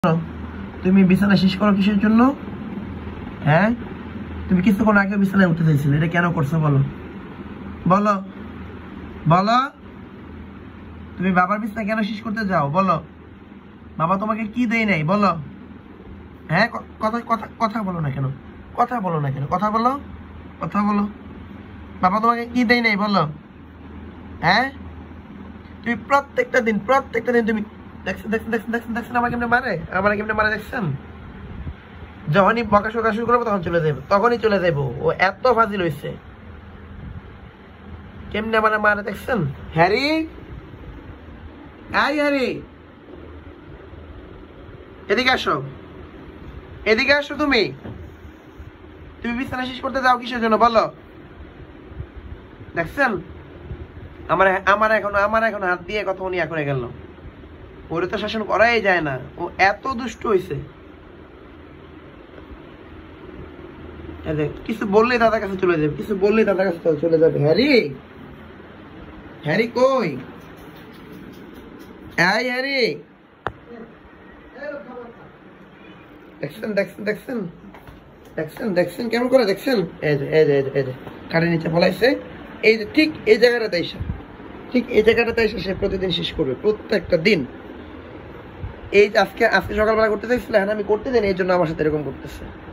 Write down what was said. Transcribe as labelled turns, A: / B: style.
A: তুমি বিছানা শেষ করো কিসের জন্য? হ্যাঁ, তুমি কিছুক্ষণ আগে বিছানায় উঠে চাইছিলে, এটা কেন করছো বলো? বলো বলো, তুমি বাবার বিছানা কেন শেষ করতে যাও? বলো, বাবা তোমাকে কি দেয় নাই? বলো। হ্যাঁ, কথা কথা কথা বলো না কেন? কথা বলো না কেন? কথা বলো, কথা বলো। বাবা তোমাকে কি দেয় নাই? বলো। হ্যাঁ, তুমি প্রত্যেকটা দিন তুমি দেখছেন দেখছেন দেখছেন দেখছেন দেখছেন আমার কেমনে মারে, আমার কেমনে মারে দেখছেন? যখনই বকা শোকা শুরু করবো তখন চলে যাবো, তখনই চলে যাবো। ও এত ফাজিল হয়েছে, কেমনে আমার মারে দেখছেন? হ্যারি, আই হ্যারি, এদিকে আসো, এদিকে আসো। তুমি তুমি বিছানা শেষ করতে যাও কিসের জন্য? বলো। দেখছেন আমার আমার এখন হাত দিয়ে কত নিয়া করে গেল। ওরে তো শাসন করাই যায় না, ও এত দুষ্ট হয়েছে। কিছু বললেই দাদার কাছে চলে যাবে, কিছু বললেই দাদার কাছে চলে যাবে। হ্যারি, হ্যারি কই? এই হ্যারি, দেখছেন দেখছেন দেখছেন দেখছেন দেখছেন কেমন করে দেখছেন? এই যে এই যে এই যে কারের নিচে ফলাইছে। এই যে ঠিক এই জায়গাটাতে এসে, ঠিক এই জায়গাটাতে এসে সে প্রতিদিন শেষ করবে, প্রত্যেকটা দিন। এই আজকে আজকে সকালবেলা করতে চাইছিল, হ্যাঁ আমি করতে দেন, এই জন্য আমার সাথে এরকম করতেছে।